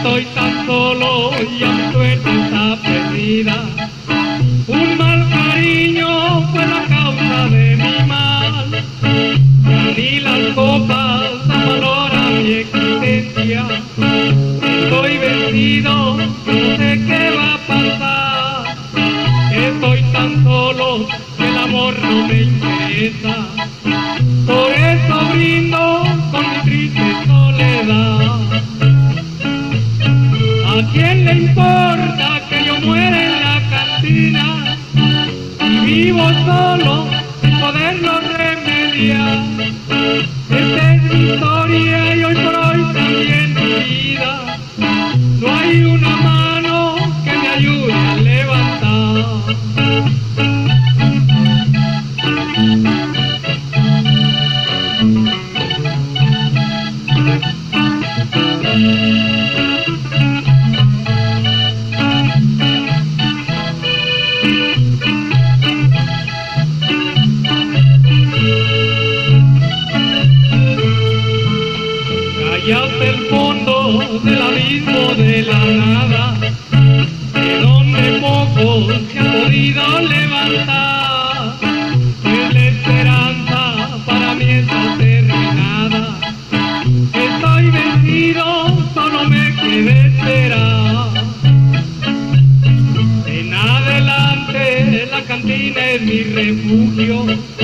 estoy tan solo y a mi suerte está perdida. Un mal cariño fue la causa de mi mal, ni las copas valoran mi existencia. Estoy vencido, no sé qué va a pasar. Estoy tan solo que el amor no me interesa. Por eso brindo con mi triste soledad. ¿A quién le importa que yo muera en la cantina? Y vivo solo sin poderlo remediar. Esta es mi historia y hoy por hoy también mi vida. No hay una mano que me ayude a levantar. Hacia el fondo del abismo de la nada, de donde pocos se han podido levantar, pues la esperanza para mí está terminada. Estoy vencido, solo me queda esperar. En adelante la cantina es mi refugio.